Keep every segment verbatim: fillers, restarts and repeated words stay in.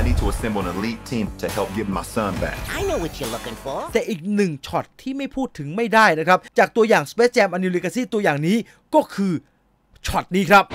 need to assemble an elite team to help get my son back. I know what you're looking for. แต่อีกหนึ่งช็อตที่ไม่พูดถึงไม่ได้นะครับจากตัวอย่าง Space Jam: A New Legacy ตัวอย่างนี้ก็คือช็อตนี้ครับ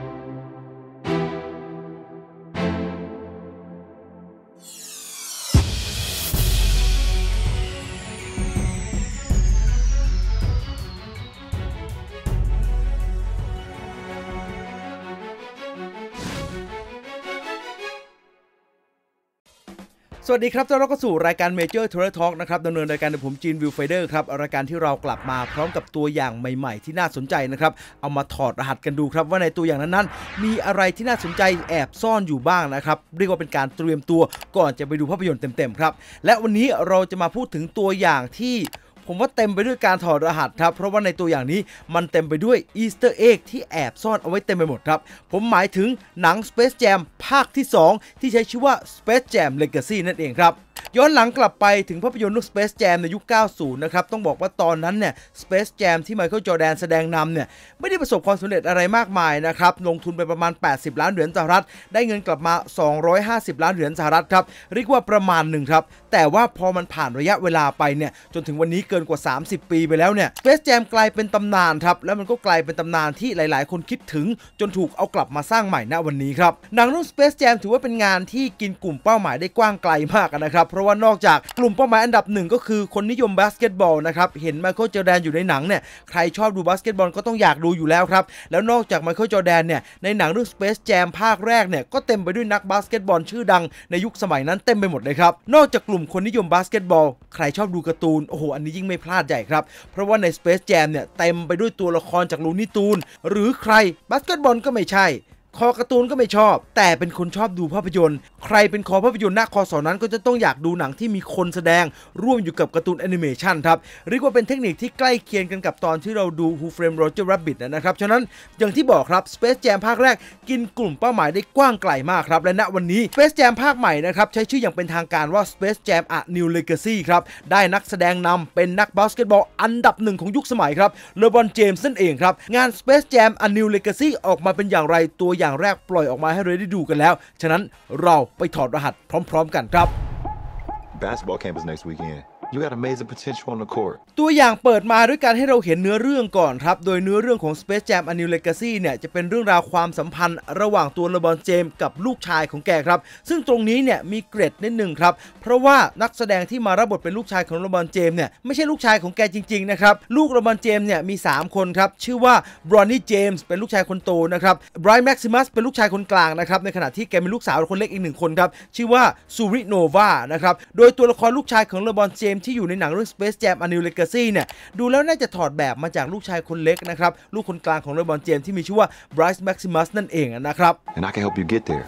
สวัสดีครับต้อนรับเข้าสู่รายการ Major Trailer Talk นะครับดำเนินรายการโดยผมจีนวิวไฟเดอร์ครับรายการที่เรากลับมาพร้อมกับตัวอย่างใหม่ๆที่น่าสนใจนะครับเอามาถอดรหัสกันดูครับว่าในตัวอย่างนั้นๆมีอะไรที่น่าสนใจแอบซ่อนอยู่บ้างนะครับเรียกว่าเป็นการเตรียมตัวก่อนจะไปดูภาพยนตร์เต็มๆครับและวันนี้เราจะมาพูดถึงตัวอย่างที่ผมว่าเต็มไปด้วยการถอดรหัสครับเพราะว่าในตัวอย่างนี้มันเต็มไปด้วยอีสเตอร์เอ็กที่แอบซ่อนเอาไว้เต็มไปหมดครับผมหมายถึงหนัง Space Jam ภาคที่สองที่ใช้ชื่อว่า Space Jam Legacy นั่นเองครับย้อนหลังกลับไปถึงภาพยนตร์ Space Jam ในยุค เก้าสิบ นะครับต้องบอกว่าตอนนั้นเนี่ย Space Jam ที่ไมเคิลจอร์แดนแสดงนำเนี่ยไม่ได้ประสบความสำเร็จอะไรมากมายนะครับลงทุนไปประมาณแปดสิบล้านเหรียญสหรัฐได้เงินกลับมาสองร้อยห้าสิบล้านเหรียญสหรัฐครับเรียกว่าประมาณหนึ่งครับแต่ว่าพอมันผ่านระยะเวลาไปเนี่ยจนถึงวันนี้เกินกว่าสามสิบปีไปแล้วเนี่ย Space Jam กลายเป็นตำนานครับแล้วมันก็กลายเป็นตำนานที่หลายๆคนคิดถึงจนถูกเอากลับมาสร้างใหม่ณวันนี้ครับหนังเรื่อง Space Jam ถือว่าเป็นงานที่กินกลุ่มเป้าหมายได้กว้างไกลมากนะครับเพราะว่านอกจากกลุ่มเป้าหมายอันดับหนึ่งก็คือคนนิยมบาสเกตบอลนะครับเห็นไมเคิลจอร์แดนอยู่ในหนังเนี่ยใครชอบดูบาสเกตบอลก็ต้องอยากดูอยู่แล้วครับแล้วนอกจากไมเคิลจอร์แดนเนี่ยในหนังเรื่อง Space Jam ภาคแรกเนี่ยก็เต็มไปด้วยนักบาสเกตบอลชื่อดังในยุคสมัยนั้นเต็มไปหมดเลยครับนอกจากกลุ่มคนนิยมบาสเกตบอลใครชอบดูการ์ตูนโอ้โหอันนี้ยิ่งไม่พลาดใหญ่ครับเพราะว่าใน Space Jam เนี่ยเต็มไปด้วยตัวละครจากลูนี่ตูนหรือใครบาสเกตบอลก็ไม่ใช่คอการ์ตูนก็ไม่ชอบแต่เป็นคนชอบดูภาพยนตร์ใครเป็นคอภาพยนตร์หน้าคอสอนั้นก็จะต้องอยากดูหนังที่มีคนแสดงร่วมอยู่กับการ์ตูนแอนิเมชันครับเรียกว่าเป็นเทคนิคที่ใกล้เคียงกันกับตอนที่เราดู Who Framed Roger Rabbit นะครับฉะนั้นอย่างที่บอกครับ Space Jam ภาคแรกกินกลุ่มเป้าหมายได้กว้างไกลมากครับและณวันนี้ Space Jam ภาคใหม่นะครับใช้ชื่ออย่างเป็นทางการว่า Space Jam: A New Legacy ครับได้นักแสดงนำเป็นนักบาสเกตบอลอันดับหนึ่งของยุคสมัยครับเลบรอนเจมส์นั่นเองครับงาน Space Jam: A New Legacy ออกมาเป็นอย่างไรตัวอย่างแรกปล่อยออกมาให้เราได้ดูกันแล้วฉะนั้นเราไปถอดรหัสพร้อมๆกันครับ Basketball campus next weekend. You got amazing potential on the court. ตัวอย่างเปิดมาด้วยการให้เราเห็นเนื้อเรื่องก่อนครับโดยเนื้อเรื่องของ Space Jam: A New Legacy เนี่ยจะเป็นเรื่องราวความสัมพันธ์ระหว่างตัวเลบรอนเจมส์กับลูกชายของแกครับซึ่งตรงนี้เนี่ยมีเกร็ดนิดนึงครับเพราะว่านักแสดงที่มารับบทเป็นลูกชายของเลบรอนเจมส์เนี่ยไม่ใช่ลูกชายของแกจริงๆนะครับลูกเลบรอนเจมส์เนี่ยมีสามคนครับชื่อว่าบรอนนี่เจมส์เป็นลูกชายคนโตนะครับไบรท์แม็กซิมัสเป็นลูกชายคนกลางนะครับในขณะที่แกเป็นลูกสาวคนเล็กอีกหนึ่งคนครับชื่อว่าซูริโนวานะครับโดยตัวละครลูกชายของเลบรอนเจมส์ที่อยู่ในหนังเรื่องSpace Jam: A New Legacy เนี่ยดูแล้วน่าจะถอดแบบมาจากลูกชายคนเล็กนะครับลูกคนกลางของเลบรอนเจมส์ที่มีชื่อว่า Bryce Maximus นั่นเองนะครับ And I can help you get there.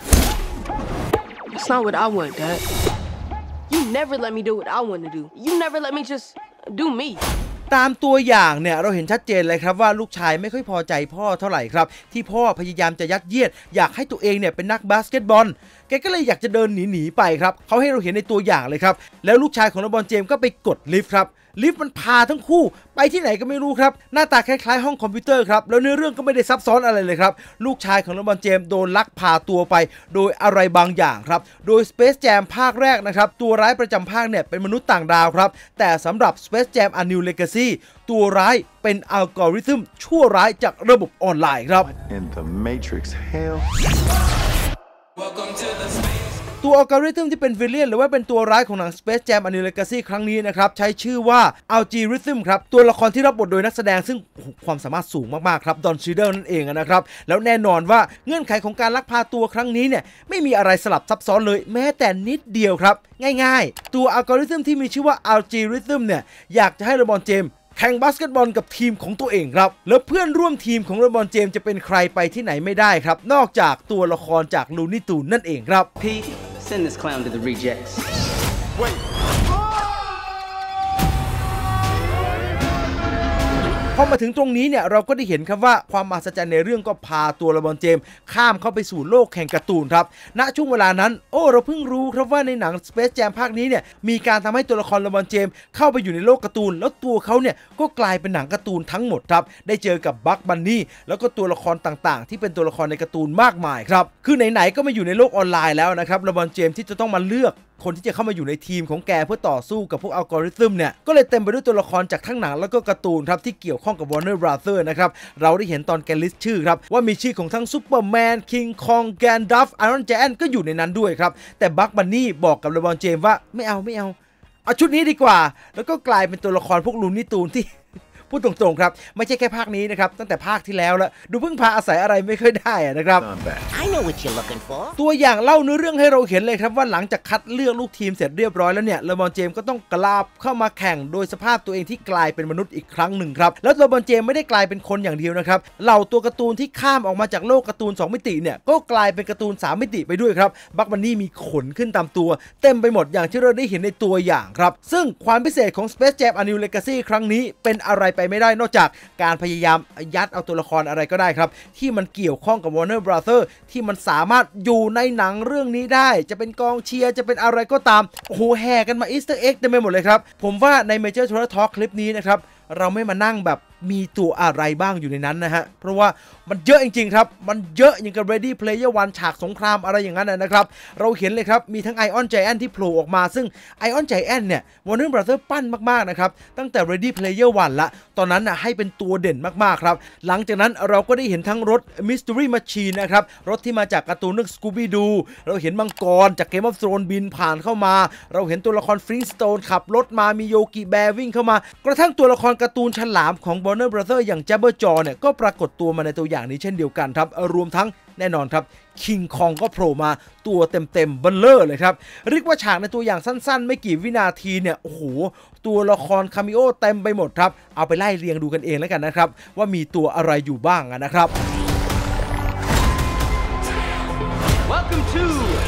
It's not what I want, Dad. You never let me do what I want to do. You never let me just do me. ตามตัวอย่างเนี่ยเราเห็นชัดเจนเลยครับว่าลูกชายไม่ค่อยพอใจพ่อเท่าไหร่ครับที่พ่อพยายามจะยัดเยียดอยากให้ตัวเองเนี่ยเป็นนักบาสเกตบอลแกก็เลยอยากจะเดินหนีๆไปครับเขาให้เราเห็นในตัวอย่างเลยครับแล้วลูกชายของเลบรอนเจมส์ก็ไปกดลิฟต์ครับลิฟต์มันพาทั้งคู่ไปที่ไหนก็ไม่รู้ครับหน้าตาคล้ายๆห้องคอมพิวเตอร์ครับแล้วเนื้อเรื่องก็ไม่ได้ซับซ้อนอะไรเลยครับลูกชายของเลบรอนเจมส์โดนลักพาตัวไปโดยอะไรบางอย่างครับโดย Space Jam ภาคแรกนะครับตัวร้ายประจำภาคเนี่ยเป็นมนุษย์ต่างดาวครับแต่สำหรับ Space Jam: A New Legacy ตัวร้ายเป็นอัลกอริทึมชั่วร้ายจากระบบออนไลน์ครับ In the Matrix hell. Welcome to the space. ตัวอัลกอริทึมที่เป็นวิลเลียนหรือว่าเป็นตัวร้ายของหนัง Space Jam: A New Legacy ครั้งนี้นะครับใช้ชื่อว่าอัลจีริทึมครับตัวละครที่รับบทโดยนักแสดงซึ่งความสามารถสูงมากๆครับดอนชีเดลนั่นเองนะครับแล้วแน่นอนว่าเงื่อนไขของการลักพาตัวครั้งนี้เนี่ยไม่มีอะไรสลับซับซ้อนเลยแม้แต่นิดเดียวครับง่ายๆตัวอัลกอริทึมที่มีชื่อว่าอัลจีริทึมเนี่ยอยากจะให้เลบรอนเจมส์แข่งบาสเกตบอลกับทีมของตัวเองครับแล้วเพื่อนร่วมทีมของเลบรอนเจมส์จะเป็นใครไปที่ไหนไม่ได้ครับนอกจากตัวละครจากลูนี่ตูนนั่นเองครับ Pete, send this clown to the rejects. Wait. พอมาถึงตรงนี้เนี่ยเราก็ได้เห็นครับว่าความมหัศจรรย์ในเรื่องก็พาตัวเลบรอนเจมส์ข้ามเข้าไปสู่โลกแห่งการ์ตูนครับณช่วงเวลานั้นโอ้เราเพิ่งรู้ครับว่าในหนัง Space Jam ภาคนี้เนี่ยมีการทำให้ตัวละครเลบรอนเจมส์เข้าไปอยู่ในโลกการ์ตูนแล้วตัวเขาเนี่ยก็กลายเป็นหนังการ์ตูนทั้งหมดครับได้เจอกับบัคบันนี่แล้วก็ตัวละครต่างๆที่เป็นตัวละครในการ์ตูนมากมายครับคือไหนๆก็มาอยู่ในโลกออนไลน์แล้วนะครับเลบรอนเจมส์ที่จะต้องมาเลือกคนที่จะเข้ามาอยู่ในทีมของแกเพื่อต่อสู้กับพวกอัลกอริทึมเนี่ยก็เลยเต็มไปด้วยตัวละครจากทั้งหนังแล้วก็การ์ตูนครับที่เกี่ยวข้องกับ Warner Brothers นะครับเราได้เห็นตอนแกลิสต์ชื่อครับว่ามีชื่อของทั้งซูเปอร์แมนคิงคองแกนดัฟไอรอนแจนก็อยู่ในนั้นด้วยครับแต่บัคบันนี่บอกกับเลบรอนเจมส์ว่าไม่เอาไม่เอาเอาชุดนี้ดีกว่าแล้วก็กลายเป็นตัวละครพวกลูนี่ตูนที่พูดตรงๆครับไม่ใช่แค่ภาคนี้นะครับตั้งแต่ภาคที่แล้วแล้วดูเพิ่งพาอาศัยอะไรไม่ค่อยได้นะครับ I know what you're looking for ตัวอย่างเล่าเนื้อเรื่องให้เราเห็นเลยครับว่าหลังจากคัดเลือกลูกทีมเสร็จเรียบร้อยแล้วเนี่ยเลบรอนเจมส์ก็ต้องกลับเข้ามาแข่งโดยสภาพตัวเองที่กลายเป็นมนุษย์อีกครั้งหนึ่งครับแล้วเลบรอนเจมส์ไม่ได้กลายเป็นคนอย่างเดียวนะครับเหล่าตัวการ์ตูนที่ข้ามออกมาจากโลกการ์ตูนสองมิติเนี่ยก็กลายเป็นการ์ตูนสามมิติไปด้วยครับบัคบันนี่มีขนขึ้นตามตัวเต็มไปหมดอย่างที่เราได้เห็นในตัวอย่างครับซึ่งความพิเศษของ Space Jam: A New Legacy ครั้งนี้เป็นอะไรไปไม่ได้นอกจากการพยายามยัดเอาตัวละครอะไรก็ได้ครับที่มันเกี่ยวข้องกับ Warner Brothers ที่มันสามารถอยู่ในหนังเรื่องนี้ได้จะเป็นกองเชียร์จะเป็นอะไรก็ตามโอ้โหแห่กันมาอีสเตอร์เอ็กเต็มไปหมดเลยครับผมว่าใน Major Trailer Talk คลิปนี้นะครับเราไม่มานั่งแบบมีตัวอะไรบ้างอยู่ในนั้นนะฮะเพราะว่ามันเยอะจริงๆครับมันเยอะอย่างกับ Ready Player One ฉากสงครามอะไรอย่างนั้นนะครับเราเห็นเลยครับมีทั้ง Iron Giant ที่โผล่ออกมาซึ่ง Iron Giant เนี่ย Warner Brothers ปั้นมากๆนะครับตั้งแต่ Ready Player One ละตอนนั้นน่ะให้เป็นตัวเด่นมากๆครับหลังจากนั้นเราก็ได้เห็นทั้งรถ Mystery Machine นะครับรถที่มาจากการ์ตูนเรื่อง Scooby Doo เราเห็นมังกรจาก Game of Thrones บินผ่านเข้ามาเราเห็นตัวละคร Flintstone ขับรถมามีโยกิแบร์วิ่งเข้ามากระทั่งตัวละครการ์ตูนฉลามของ Warner Brothers อย่าง Jabber Jaw เนี่ยก็ปรากฏตัวมาในตัวอย่างนี้เช่นเดียวกันครับรวมทั้งแน่นอนครับคิงคองก็โผล่มาตัวเต็มๆเบลเลอร์เลยครับเรียกว่าฉากในตัวอย่างสั้นๆไม่กี่วินาทีเนี่ยโอ้โหตัวละครคาเมโอเต็มไปหมดครับเอาไปไล่เรียงดูกันเองแล้วกันนะครับว่ามีตัวอะไรอยู่บ้างนะครับ Welcome to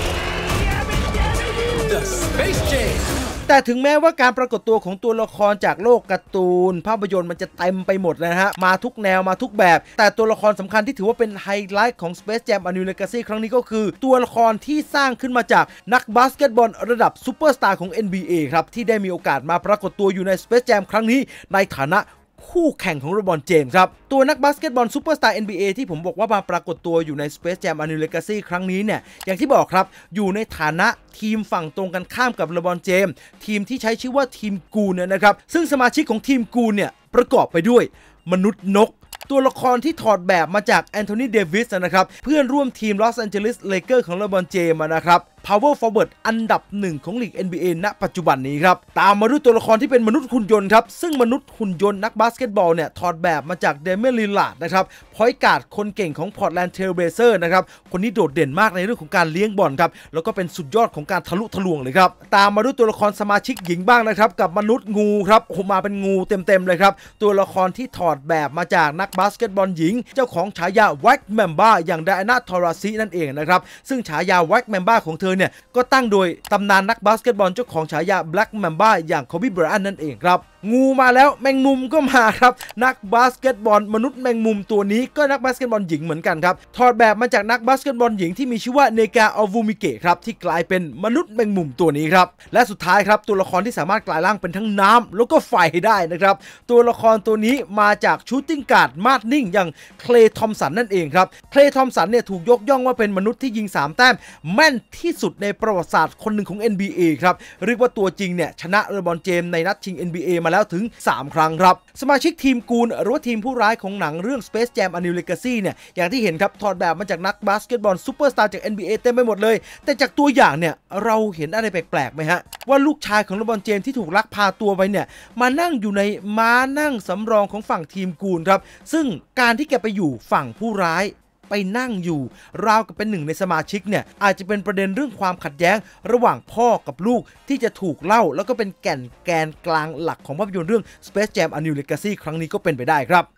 The Space Jam แต่ถึงแม้ว่าการปรากฏตัวของตัวละครจากโลกการ์ตูนภาพยนตร์มันจะเต็มไปหมดเลยนะฮะมาทุกแนวมาทุกแบบแต่ตัวละครสำคัญที่ถือว่าเป็นไฮไลท์ของ Space Jam: A New Legacy ครั้งนี้ก็คือตัวละครที่สร้างขึ้นมาจากนักบาสเกตบอลระดับซูเปอร์สตาร์ของ เอ็น บี เอ ครับที่ได้มีโอกาสมาปรากฏตัวอยู่ใน Space Jam ครั้งนี้ในฐานะคู่แข่งของเลบรอนเจมส์ครับตัวนักบาสเกตบอลซูเปอร์สตาร์ เอ็น บี เอ ที่ผมบอกว่ามาปรากฏตัวอยู่ใน Space Jam: A New Legacy ครั้งนี้เนี่ยอย่างที่บอกครับอยู่ในฐานะทีมฝั่งตรงกันข้ามกับเลบรอนเจมส์ทีมที่ใช้ชื่อว่าทีมกูนนะครับซึ่งสมาชิกของทีมกูนเนี่ยประกอบไปด้วยมนุษย์นกตัวละครที่ถอดแบบมาจากแอนโทนีเดวิสนะครับเพื่อนร่วมทีมลอสแอนเจลิสเลเกอร์ของเลบรอนเจมส์นะครับ Power Forward อันดับหนึ่งของลีก เอ็น บี เอ ณปัจจุบันนี้ครับตามมาด้วยตัวละครที่เป็นมนุษย์หุ่นยนต์ครับซึ่งมนุษย์หุ่นยนต์นักบาสเกตบอลเนี่ยถอดแบบมาจากเดเมียน ลิลลาร์ดนะครับพอยต์การ์ดคนเก่งของ Portland Trail Blazers นะครับคนนี้โดดเด่นมากในเรื่องของการเลี้ยงบอลครับแล้วก็เป็นสุดยอดของการทะลุทะลวงเลยครับตามมาด้วยตัวละครสมาชิกหญิงบ้างนะครับกับมนุษย์งูครับโอ้มาเป็นงูเต็มๆเลยครับตัวละครที่ถอดแบบมาจากนักบาสเกตบอลหญิงเจ้าของฉายา White Mamba อย่างไดอาน่า ทอราซินั่นเองนะครับซึ่งฉายา White Mamba ของเธอเนี่ยก็ตั้งโดยตำนานนักบาสเกตบอลเจ้าของฉายา Black Mamba อย่างโคบีไบรอันนั่นเองครับงูมาแล้วแมงมุมก็มาครับนักบาสเกตบอลมนุษย์แมงมุมตัวนี้ก็นักบาสเกตบอลหญิงเหมือนกันครับถอดแบบมาจากนักบาสเกตบอลหญิงที่มีชื่อว่าเนกาอัลวูมิเกะครับที่กลายเป็นมนุษย์แมงมุมตัวนี้ครับและสุดท้ายครับตัวละครที่สามารถกลายร่างเป็นทั้งน้ำแล้วก็ไฟได้นะครับตัวละครตัวนี้มาจากชูตติ้งการ์ดมาดนิ่งอย่างเคลย์ทอมสันนั่นเองครับเคลย์ทอมสันเนี่ยถูกยกย่องว่าเป็นมนุษย์ที่ยิงสามแต้มแม่นที่สุดในประวัติศาสตร์คนหนึ่งของ เอ็น บี เอ ครับเรียกว่าตัวจริงเนี่ยชนะเลบรอนเจมส์ในนัดชิง เอ็น บี เอ มาแล้วถึงสามครั้งครับสมาชิกทีมกูนหรือว่าทีมผู้ร้ายของหนังเรื่อง Space Jam: A New Legacy เนี่ยอย่างที่เห็นครับถอดแบบมาจากนักบาสเกตบอลซูเปอร์สตาร์จาก เอ็น บี เอ เต็มไปหมดเลยแต่จากตัวอย่างเนี่ยเราเห็นอะไรแปลกๆไหมฮะว่าลูกชายของเลบรอนเจมส์ที่ถูกลักพาตัวไปเนี่ยมานั่งอยู่ในม้านั่งสำรองของฝั่งทีมกูนครับซึ่งการที่แกไปอยู่ฝั่งผู้ร้ายไปนั่งอยู่ราวกับเป็นหนึ่งในสมาชิกเนี่ยอาจจะเป็นประเด็นเรื่องความขัดแย้งระหว่างพ่อกับลูกที่จะถูกเล่าแล้วก็เป็นแก่นแกนกลางหลักของภาพยนตร์เรื่อง Space Jam: A New Legacy ครั้งนี้ก็เป็นไปได้ครับ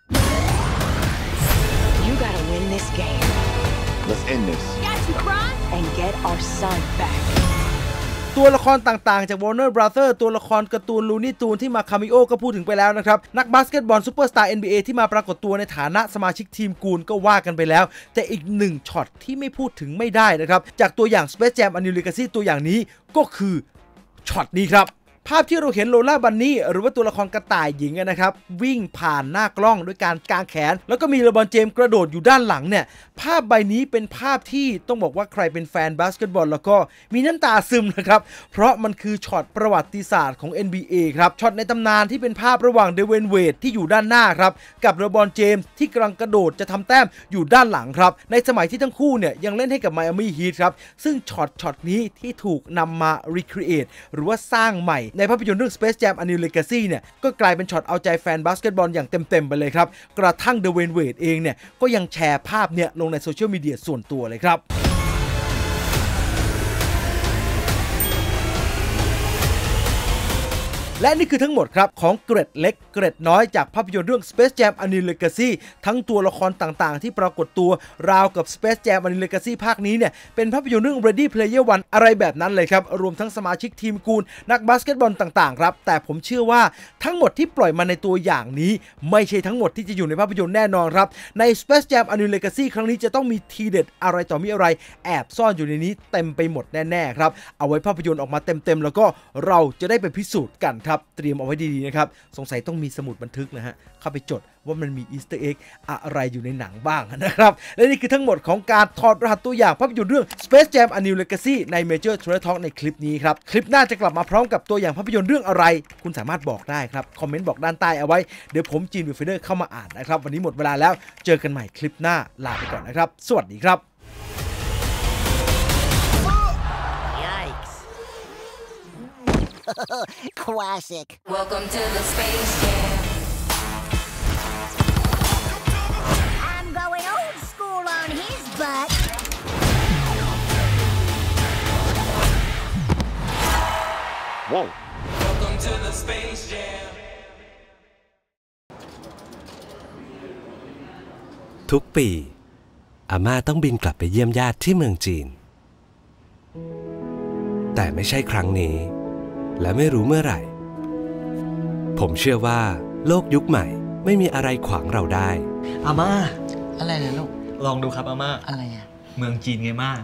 You gotta win this game Let's end this. and get our son back ตัวละครต่างๆจาก Warner Brothers ตัวละครการ์ตูน Looney Tunes ที่มาคาเมโอก็พูดถึงไปแล้วนะครับนักบาสเกตบอลซูเปอร์สตาร์ เอ็น บี เอ ที่มาปรากฏตัวในฐานะสมาชิกทีมกูนก็ว่ากันไปแล้วแต่อีกหนึ่งช็อตที่ไม่พูดถึงไม่ได้นะครับจากตัวอย่าง Space Jam A New Legacy ตัวอย่างนี้ก็คือช็อตนี้ครับภาพที่เราเห็นโลล่าบันนี่หรือว่าตัวละครกระต่ายหญิงนะครับวิ่งผ่านหน้ากล้องด้วยการกางแขนแล้วก็มีเลบรอนเจมส์กระโดดอยู่ด้านหลังเนี่ยภาพใบนี้เป็นภาพที่ต้องบอกว่าใครเป็นแฟนบาสเกตบอลแล้วก็มีน้ำตาซึมนะครับเพราะมันคือช็อตประวัติศาสตร์ของ เอ็น บี เอ ครับช็อตในตำนานที่เป็นภาพระหว่างเดวินเวดที่อยู่ด้านหน้าครับกับเลบรอนเจมส์ที่กำลังกระโดดจะทำแต้มอยู่ด้านหลังครับในสมัยที่ทั้งคู่เนี่ยยังเล่นให้กับไมอามี่ฮีทครับซึ่งช็อตช็อตนี้ที่ถูกนำมา recreate หรือว่าสร้างใหม่ในภาพยนตร์เรื่อง Space Jam A New Legacy เนี่ยก็กลายเป็นช็อตเอาใจแฟนบาสเกตบอลอย่างเต็มๆไปเลยครับกระทั่งเดวินเวดเองเนี่ยก็ยังแชร์ภาพเนี่ยลงในโซเชียลมีเดียส่วนตัวเลยครับและนี่คือทั้งหมดครับของเกร็ดเล็กเกร็ดน้อยจากภาพยนตร์เรื่อง Space Jam A New Legacy ทั้งตัวละครต่างๆที่ปรากฏตัวราวกับ Space Jam A New Legacy ภาคนี้เนี่ยเป็นภาพยนตร์เรื่อง Ready Player One อะไรแบบนั้นเลยครับรวมทั้งสมาชิกทีมกูนนักบาสเกตบอลต่างๆครับแต่ผมเชื่อว่าทั้งหมดที่ปล่อยมาในตัวอย่างนี้ไม่ใช่ทั้งหมดที่จะอยู่ในภาพยนตร์แน่นอนครับใน Space Jam A New Legacy ครั้งนี้จะต้องมีทีเด็ดอะไรต่อมีอะไรแอบซ่อนอยู่ในนี้เต็มไปหมดแน่ๆครับเอาไว้ภาพยนตร์ออกมาเต็มๆแล้วก็เราจะได้ไปพิสูจน์กันครับเตรียมเอาไว้ดีๆนะครับสงสัยต้องมีสมุดบันทึกนะฮะเข้าไปจดว่ามันมีอีสเตอร์เอ็กอะไรอยู่ในหนังบ้างนะครับและนี่คือทั้งหมดของการถอดรหัสตัวอย่างภาพยนตร์เรื่อง Space Jam A New Legacy ใน Major Trailer Talk ในคลิปนี้ครับคลิปหน้าจะกลับมาพร้อมกับตัวอย่างภาพยนตร์เรื่องอะไรคุณสามารถบอกได้ครับคอมเมนต์บอกด้านใต้เอาไว้เดี๋ยวผมจีนวิวเฟเดอร์เข้ามาอ่านนะครับวันนี้หมดเวลาแล้วเจอกันใหม่คลิปหน้าลาไปก่อนนะครับสวัสดีครับ Classic. Welcome to the Space Jam. I'm going old school on his butt. Whoa. Welcome to the Space Jam. ทุกปีอาม่าต้องบินกลับไปเยี่ยมญาติที่เมืองจีนแต่ไม่ใช่ครั้งนี้และไม่รู้เมื่อไหร่ผมเชื่อว่าโลกยุคใหม่ไม่มีอะไรขวางเราได้อาม่าอะไรนะลูกลองดูครับอาม่าอะไรอ่ะเมืองจีนไงม่า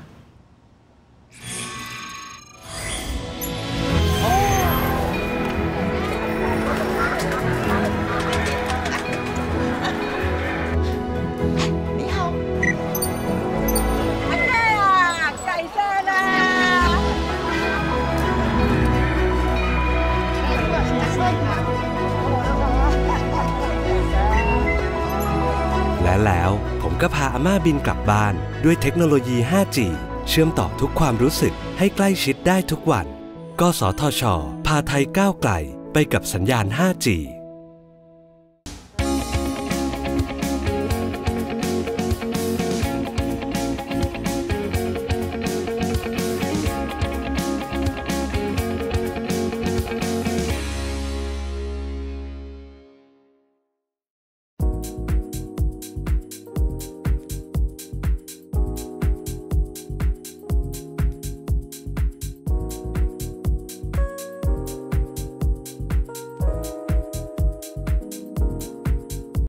และแล้วผมก็พาอาม่าบินกลับบ้านด้วยเทคโนโลยี ห้าจี เชื่อมต่อทุกความรู้สึกให้ใกล้ชิดได้ทุกวันกสทช.พาไทยก้าวไกลไปกับสัญญาณ ห้าจี